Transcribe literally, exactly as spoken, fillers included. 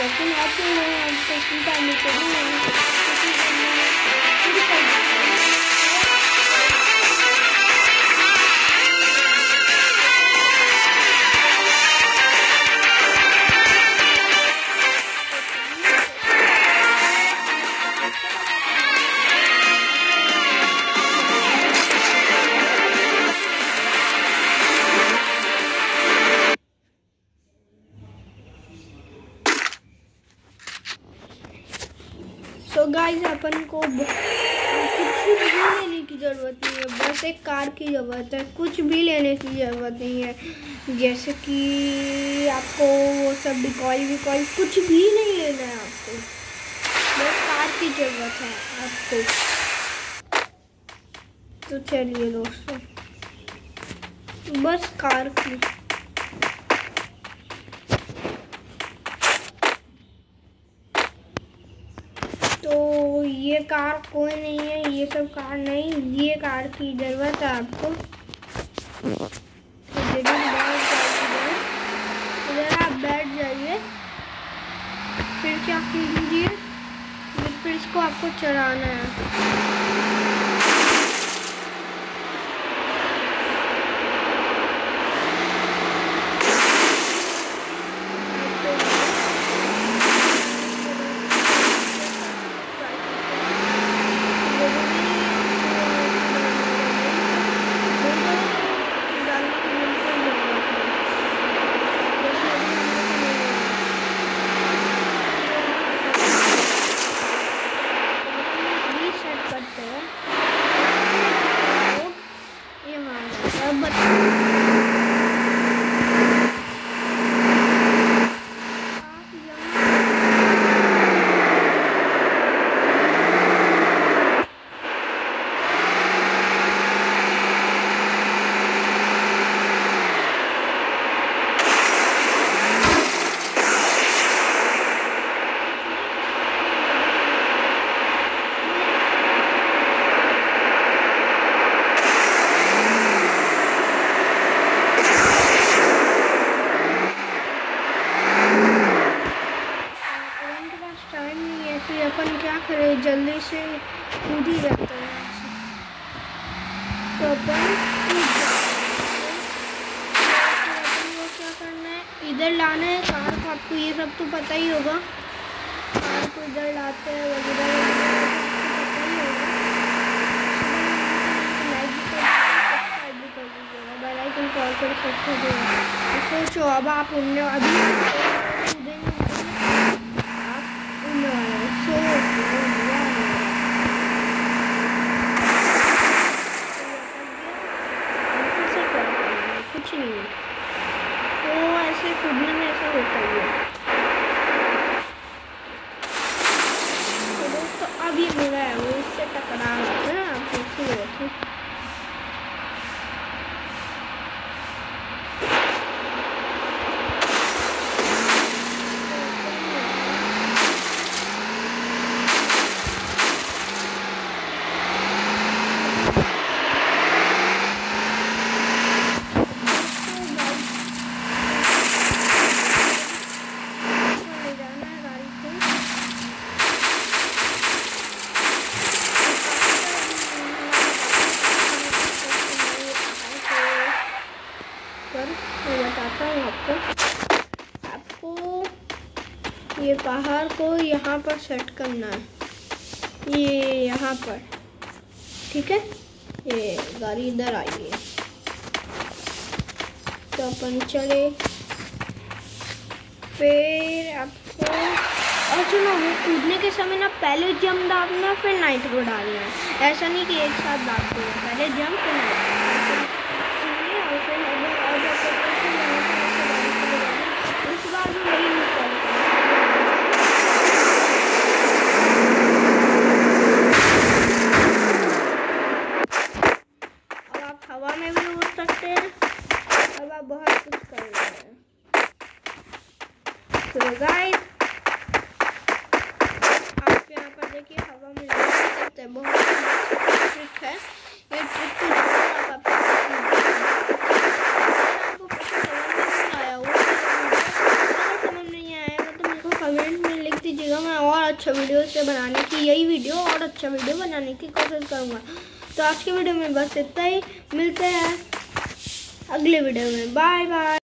लेकिन अब तो मैं आपको चिंता नहीं करूँगी। तो गाइस अपन को कुछ भी लेने की ज़रूरत नहीं है, बस एक कार की ज़रूरत है। कुछ भी लेने की ज़रूरत नहीं है, जैसे कि आपको वो सब डिकॉल विकॉल कुछ भी नहीं लेना है आपको, बस कार की ज़रूरत है आपको। तो चलिए दोस्तों, बस कार की। तो ये कार कोई नहीं है, ये सब कार नहीं, ये कार की ज़रूरत है आपको। तो इधर आप बैठ जाइए, फिर क्या कीजिए, फिर इसको आपको चलाना है। अपन क्या करें, जल्दी से कूद ही जाते हैं। तो अपन को क्या करना है, इधर लाना है कार को। आपको ये सब तो पता ही होगा, कार को इधर लाते हैं वगैरह कॉल कर सकते हो। सोचो अब आप उड़ने अभी कुछ नहीं है, तो ऐसे कूदने में ऐसा होता ही है। तो दोस्तों अब ये मेरा है, वो इससे टकरा है ना, आप सोच रहे थे। मैं बताता हूँ आपको आपको ये पहाड़ को यहाँ पर सेट करना है, ये यहाँ पर, ठीक है। ये गाड़ी इधर आई है, तो अपन चले। फिर आपको और सुनो, वो कूदने के समय ना पहले जंप दाबना फिर नाइट को डालना है, ऐसा नहीं कि एक साथ दाब दो, पहले जंप फिर नाइट। हवा में भी उड़ सकते हैं, अब आप बहुत कुछ कर रहे हैं। तो गाइस आप यहाँ पर देखिए, हवा में उड़ सकते हैं, बहुत ट्रिक है ये। ट्रिक तो आप आपको समझ नहीं आया, वो समझ नहीं आया तो मेरे को कमेंट में लिख दीजिएगा, मैं और अच्छा वीडियो से बनाने की यही वीडियो और अच्छा वीडियो बनाने की कोशिश करूँगा। तो आज के वीडियो में बस इतना ही, मिलते हैं अगले वीडियो में, बाय बाय।